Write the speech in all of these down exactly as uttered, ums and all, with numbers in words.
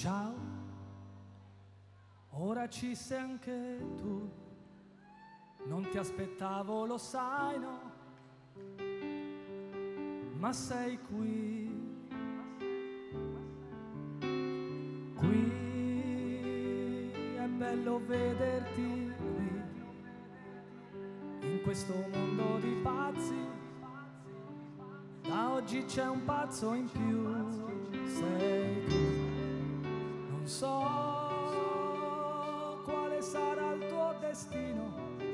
Ciao, ora ci sei anche tu, non ti aspettavo, lo sai, no, ma sei qui, qui, è bello vederti qui, in questo mondo di pazzi, da oggi c'è un pazzo in più, sei tu. Non so quale sarà il tuo destino,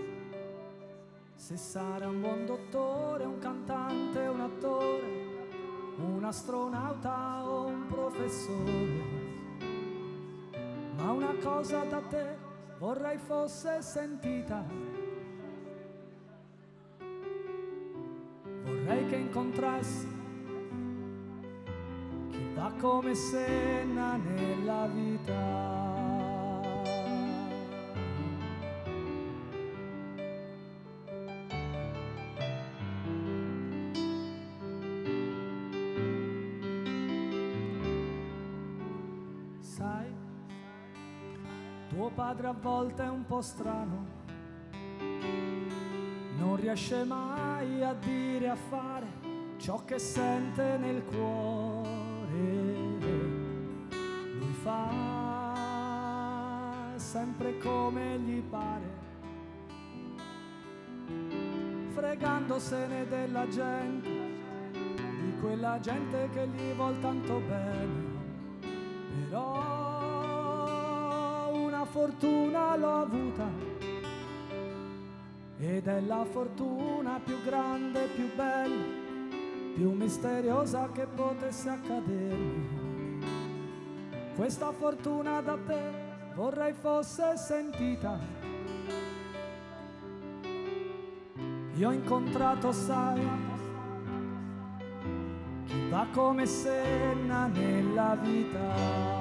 se sarà un buon dottore, un cantante, un attore, un astronauta o un professore. Ma una cosa da te vorrei fosse sentita, vorrei che incontrassi va come Senna nella vita. Sai, tuo padre a volte è un po' strano, non riesce mai a dire e a fare ciò che sente nel cuore. Lui fa sempre come gli pare, fregandosene della gente, di quella gente che gli vuol tanto bene. Però una fortuna l'ho avuta, ed è la fortuna più grande, più bella, più misteriosa che potesse accadermi. Questa fortuna da te vorrei fosse sentita. Io ho incontrato, sai, chi va come Senna nella vita.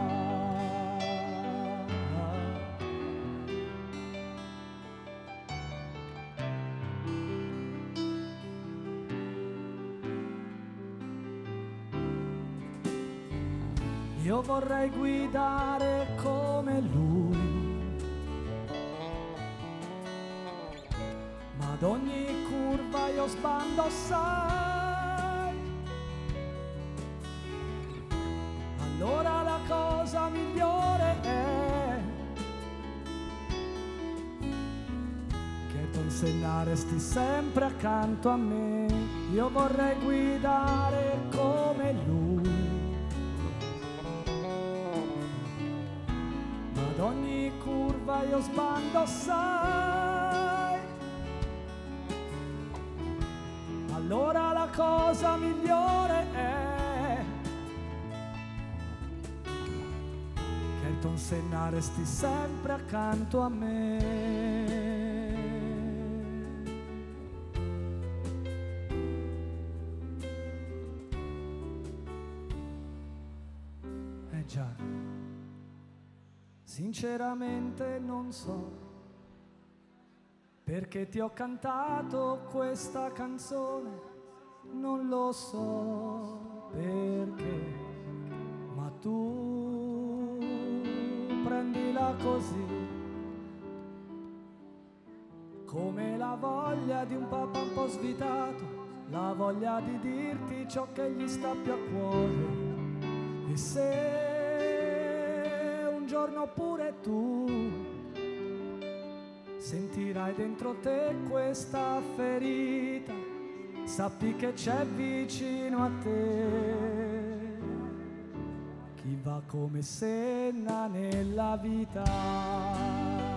Io vorrei guidare come lui, ma ad ogni curva io sbando, sai. Allora la cosa migliore è che Ton Senna resti sempre accanto a me. Io vorrei guidare come lui, ad ogni curva io sbando, sai. Allora la cosa migliore è che Ton Senna resti sempre accanto a me. Eh già, sinceramente non so perché ti ho cantato questa canzone, non lo so perché, ma tu prendila così, come la voglia di un papà un po' svitato, la voglia di dirti ciò che gli sta più a cuore. E se un giorno pure tu sentirai dentro te questa ferita, sappi che c'è vicino a te chi va come Senna nella vita.